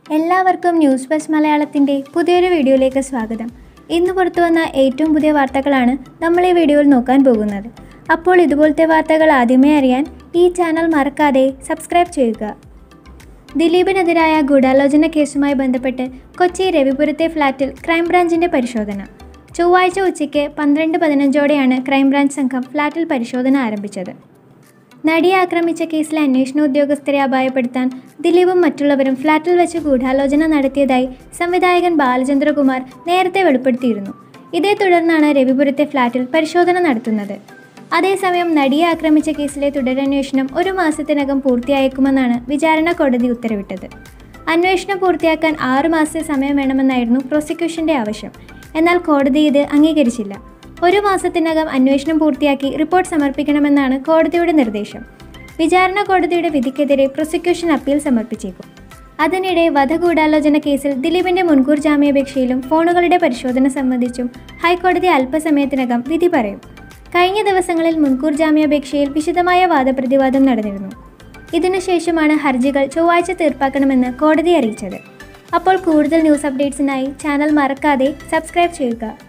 എല്ലാവർക്കും news bus മലയാളത്തിൻ്റെ പുതിയൊരു വീഡിയോയിലേക്ക് സ്വാഗതം. ഇന്ന് പുറത്തു വന്ന ഏറ്റവും പുതിയ വാർത്തകളാണ് നമ്മൾ ഈ വീഡിയോയിൽ നോക്കാൻ പോകുന്നത്. അപ്പോൾ ഇതുപോലത്തെ വാർത്തകൾ ആദ്യമേ അറിയാൻ ഈ ചാനൽ മറക്കാതെ സബ്സ്ക്രൈബ് ചെയ്യുക. ദിലീപിനെതിരായ ഗൂഢാലോചന കേസുമായി ബന്ധപ്പെട്ട് കൊച്ചി രവിപുരത്തെ ഫ്ളാറ്റിൽ ക്രൈംബ്രാഞ്ചിൻ്റെ പരിശോധന. ചൊവ്വാഴ്ച ഉച്ചയ്ക്ക് 12:15 ക്രൈംബ്രാഞ്ച് സംഘം ഫ്ളാറ്റിൽ പരിശോധന ആരംഭിച്ചത്. നടിയെ ആക്രമിച്ച കേസിലെ അന്വേഷണ ഉദ്യോഗസ്ഥരെ അപായപ്പെടുത്താൻ ദിലീപും മറ്റുള്ളവരും ഫ്ളാറ്റിൽ വെച്ച് ഗൂഢാലോചന നടത്തിയതായി സംവിധായകൻ ബാലചന്ദ്രകുമാർ നേരത്തെ വെളിപ്പെടുത്തിയിരുന്നു. ഇതേ തുടർന്നാണ് രവിപുരത്തെ ഫ്ളാറ്റിൽ പരിശോധന നടത്തുന്നത്. അതേസമയം നടിയെ ആക്രമിച്ച കേസിലെ തുടരന്വേഷണം 1 മാസത്തിനകം പൂർത്തിയായേക്കുമെന്നാണ് വിചാരണ കോടതി ഉത്തരവിട്ടത്. അന്വേഷണം പൂർത്തിയാക്കാൻ 6 മാസത്തെ സമയം വേണമെന്നായിരുന്നു പ്രോസിക്യൂഷന്റെ ആവശ്യം. എന്നാൽ കോടതി ഇത് അംഗീകരിച്ചില്ല. 1 മാസത്തിനകം അന്വേഷണം പൂർത്തിയാക്കി റിപ്പോർട്ട് സമർപ്പിക്കണമെന്നാണ് കോടതിയുടെ നിർദ്ദേശം. വിചാരണ കോടതിയുടെ വിധിക്കെതിരെ പ്രോസിക്യൂഷൻ അപ്പീൽ സമർപ്പിച്ചേക്കും. അതിനിടെ വധഗൂഢാലോചന കേസിൽ ദിലീപിന്റെ മുൻകൂർ ജാമ്യാപേക്ഷയിലും ഫോണുകളുടെ പരിശോധന സംബന്ധിച്ചും ഹൈക്കോടതി അല്പസമയത്തിനകം വിധി പറയും. കഴിഞ്ഞ ദിവസങ്ങളിൽ മുൻകൂർ ജാമ്യാപേക്ഷയിൽ വിശദമായ വാദപ്രതിവാദം നടന്നിരുന്നു. ഇതിനുശേഷമാണ് ഹർജികൾ ചൊവ്വാഴ്ച തീർപ്പാക്കണമെന്ന് കോടതി അറിയിച്ചത്. അപ്പോൾ കൂടുതൽ ന്യൂസ് അപ്ഡേറ്റ്സിനായി ചാനൽ മറക്കാതെ സബ്സ്ക്രൈബ് ചെയ്യുക.